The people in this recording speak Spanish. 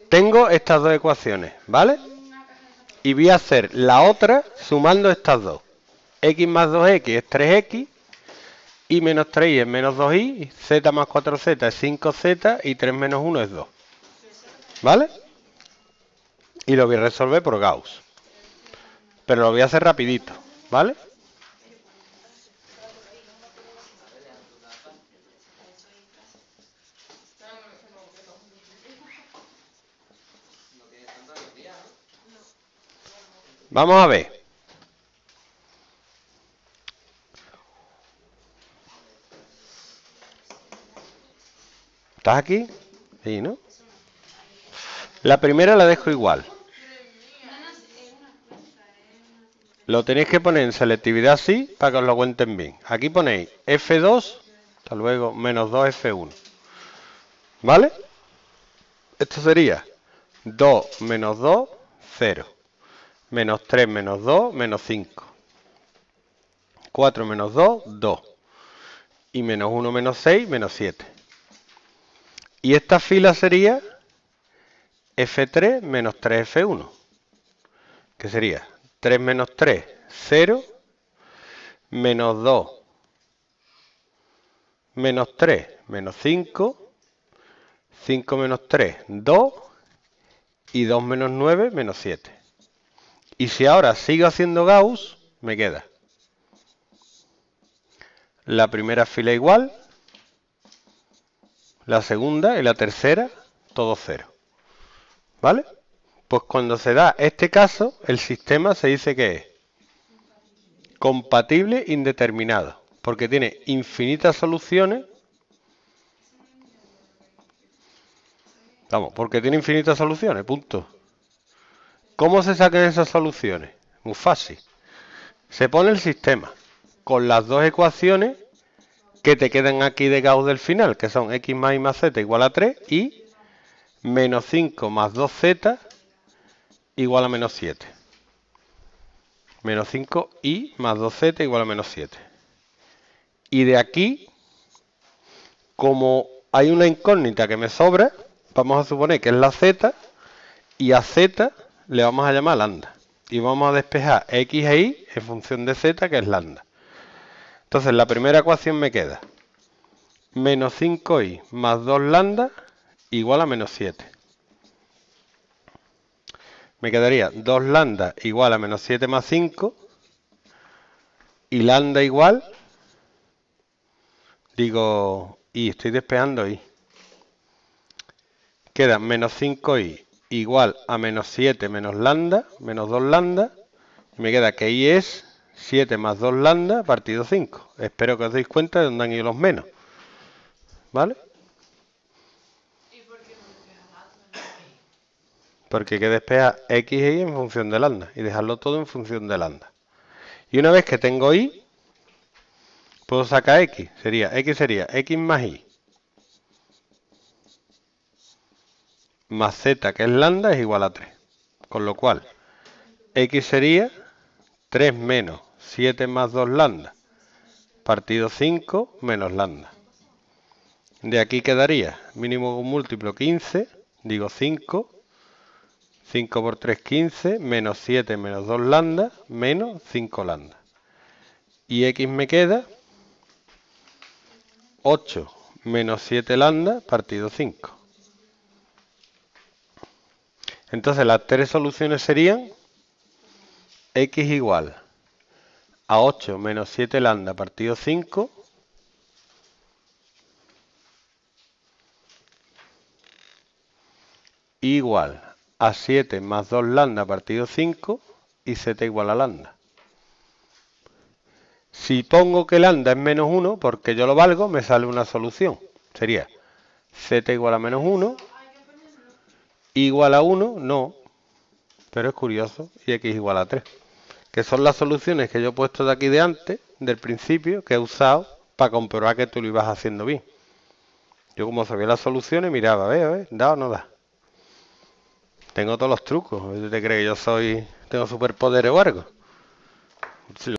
tengo estas dos ecuaciones, ¿vale? Y voy a hacer la otra sumando estas dos. X más 2x es 3x, y menos 3y es menos 2y, z más 4z es 5z, y 3 menos 1 es 2. ¿Vale? Y lo voy a resolver por Gauss. Pero lo voy a hacer rapidito, ¿vale? Vamos a ver. ¿Estás aquí? Sí, ¿no? La primera la dejo igual. Lo tenéis que poner en selectividad así para que os lo cuenten bien. Aquí ponéis F2, hasta luego, menos 2F1. ¿Vale? Esto sería 2 menos 2, 0. Menos 3 menos 2, menos 5. 4 menos 2, 2. Y menos 1 menos 6, menos 7. Y esta fila sería F3 menos 3F1. Que sería 3 menos 3, 0. Menos 2, menos 3, menos 5. 5 menos 3, 2. Y 2 menos 9, menos 7. Y si ahora sigo haciendo Gauss, me queda la primera fila igual, la segunda y la tercera, todo 0. ¿Vale? Pues cuando se da este caso, el sistema se dice que es compatible indeterminado, porque tiene infinitas soluciones. Vamos, porque tiene infinitas soluciones, punto. ¿Cómo se sacan esas soluciones? Muy fácil. Se pone el sistema con las dos ecuaciones que te quedan aquí de Gauss del final, que son x más y más z igual a 3 y menos 5 más 2z igual a menos 7. Menos 5y más 2z igual a menos 7. Y de aquí, como hay una incógnita que me sobra, vamos a suponer que es la z, y a z le vamos a llamar lambda. Y vamos a despejar x e y en función de z, que es lambda. Entonces la primera ecuación me queda menos 5y más 2 lambda igual a menos 7. Me quedaría 2 lambda igual a menos 7 más 5. Y lambda igual, digo, y estoy despejando y. Queda menos 5y igual a menos 7 menos lambda, menos 2 lambda. Y me queda que y es 7 más 2 lambda partido 5. Espero que os deis cuenta de dónde han ido los menos. ¿Vale? Porque hay que despejar x e y en función de lambda. Y dejarlo todo en función de lambda. Y una vez que tengo y, puedo sacar x. X sería x más y. Más z, que es lambda, es igual a 3. Con lo cual, x sería 3 menos 7 más 2 lambda partido 5 menos lambda. De aquí quedaría mínimo con múltiplo 15, digo 5. 5 por 3, 15, menos 7 menos 2 lambda, menos 5 lambda. Y x me queda 8 menos 7 lambda partido 5. Entonces las tres soluciones serían x igual a 8 menos 7 lambda partido 5 igual a 7 más 2 lambda partido 5 y z igual a lambda. Si pongo que lambda es menos 1, porque yo lo valgo, me sale una solución. Sería z igual a menos 1, igual a 1, no, pero es curioso, y x igual a 3. Que son las soluciones que yo he puesto de aquí de antes, del principio, que he usado para comprobar que tú lo ibas haciendo bien. Yo como sabía las soluciones, miraba, a ver, da o no da. Tengo todos los trucos. ¿Te crees que yo tengo superpoderes o algo?